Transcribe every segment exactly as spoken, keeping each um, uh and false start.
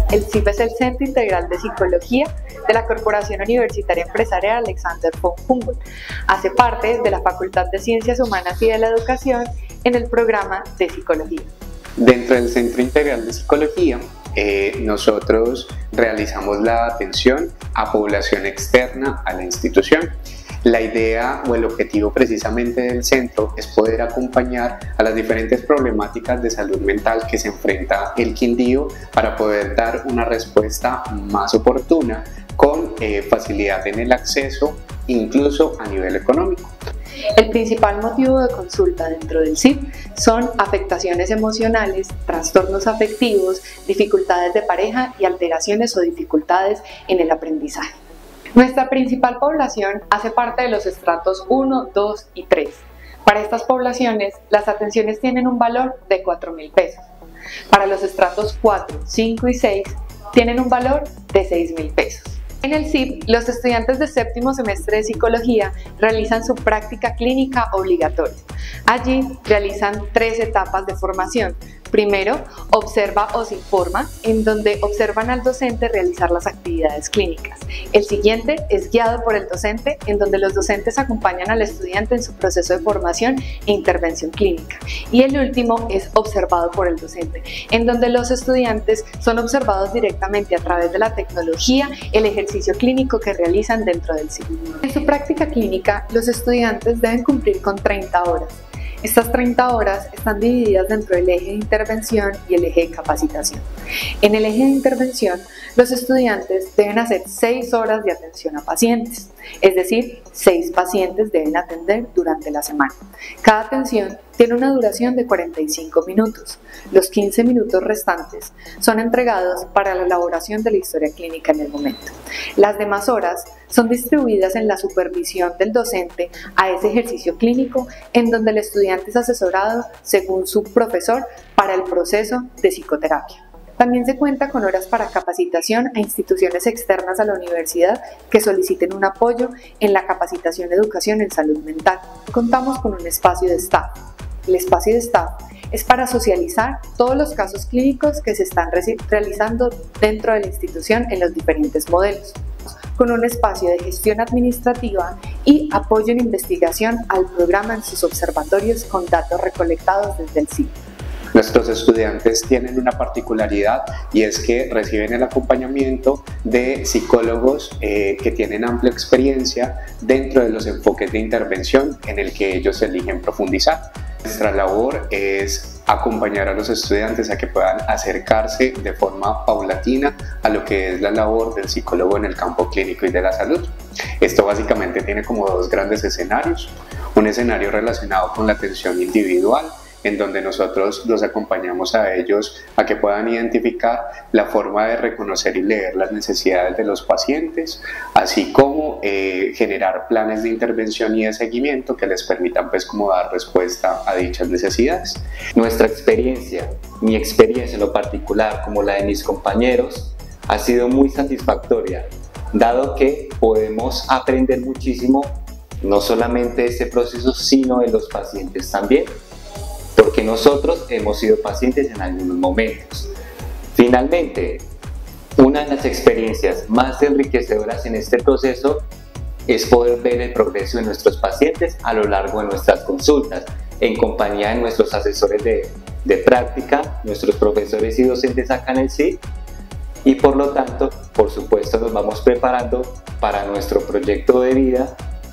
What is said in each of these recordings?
El C I P es el Centro Integral de Psicología de la Corporación Universitaria Empresarial Alexander von Humboldt. Hace parte de la Facultad de Ciencias Humanas y de la Educación en el programa de Psicología. Dentro del Centro Integral de Psicología, eh, nosotros realizamos la atención a población externa a la institución. La idea o el objetivo precisamente del centro es poder acompañar a las diferentes problemáticas de salud mental que se enfrenta el Quindío para poder dar una respuesta más oportuna con eh, facilidad en el acceso, incluso a nivel económico. El principal motivo de consulta dentro del C I P son afectaciones emocionales, trastornos afectivos, dificultades de pareja y alteraciones o dificultades en el aprendizaje. Nuestra principal población hace parte de los estratos uno, dos y tres. Para estas poblaciones, las atenciones tienen un valor de cuatro mil pesos. Para los estratos cuatro, cinco y seis, tienen un valor de seis mil pesos. En el C I P, los estudiantes de séptimo semestre de Psicología realizan su práctica clínica obligatoria. Allí realizan tres etapas de formación. Primero, observa o se informa, en donde observan al docente realizar las actividades clínicas. El siguiente es guiado por el docente, en donde los docentes acompañan al estudiante en su proceso de formación e intervención clínica. Y el último es observado por el docente, en donde los estudiantes son observados directamente a través de la tecnología, el ejercicio clínico que realizan dentro del C I P. En su práctica clínica, los estudiantes deben cumplir con treinta horas. Estas treinta horas están divididas dentro del eje de intervención y el eje de capacitación. En el eje de intervención, los estudiantes deben hacer seis horas de atención a pacientes, es decir, seis pacientes deben atender durante la semana. Cada atención tiene una duración de cuarenta y cinco minutos. Los quince minutos restantes son entregados para la elaboración de la historia clínica en el momento. Las demás horas son distribuidas en la supervisión del docente a ese ejercicio clínico, en donde el estudiante es asesorado según su profesor para el proceso de psicoterapia. También se cuenta con horas para capacitación a instituciones externas a la universidad que soliciten un apoyo en la capacitación y educación en salud mental. Contamos con un espacio de staff. El espacio de staff es para socializar todos los casos clínicos que se están realizando dentro de la institución en los diferentes modelos, con un espacio de gestión administrativa y apoyo en investigación al programa en sus observatorios con datos recolectados desde el C I P. Nuestros estudiantes tienen una particularidad y es que reciben el acompañamiento de psicólogos eh, que tienen amplia experiencia dentro de los enfoques de intervención en el que ellos eligen profundizar. Nuestra labor es acompañar a los estudiantes a que puedan acercarse de forma paulatina a lo que es la labor del psicólogo en el campo clínico y de la salud. Esto básicamente tiene como dos grandes escenarios. Un escenario relacionado con la atención individual, en donde nosotros los acompañamos a ellos a que puedan identificar la forma de reconocer y leer las necesidades de los pacientes, así como eh, generar planes de intervención y de seguimiento que les permitan pues como dar respuesta a dichas necesidades. Nuestra experiencia, mi experiencia en lo particular como la de mis compañeros, ha sido muy satisfactoria, dado que podemos aprender muchísimo no solamente de este proceso, sino de los pacientes también, porque nosotros hemos sido pacientes en algunos momentos. Finalmente, una de las experiencias más enriquecedoras en este proceso es poder ver el progreso de nuestros pacientes a lo largo de nuestras consultas, en compañía de nuestros asesores de, de práctica, nuestros profesores y docentes acá en el C I P, y por lo tanto, por supuesto, nos vamos preparando para nuestro proyecto de vida,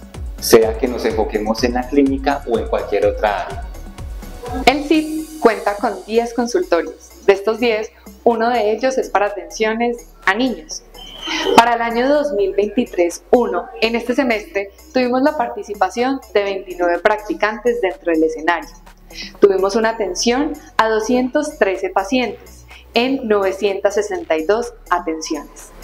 sea que nos enfoquemos en la clínica o en cualquier otra área. El C I P cuenta con diez consultorios. De estos diez, uno de ellos es para atenciones a niños. Para el año dos mil veintitrés uno, en este semestre, tuvimos la participación de veintinueve practicantes dentro del escenario. Tuvimos una atención a doscientos trece pacientes en novecientas sesenta y dos atenciones.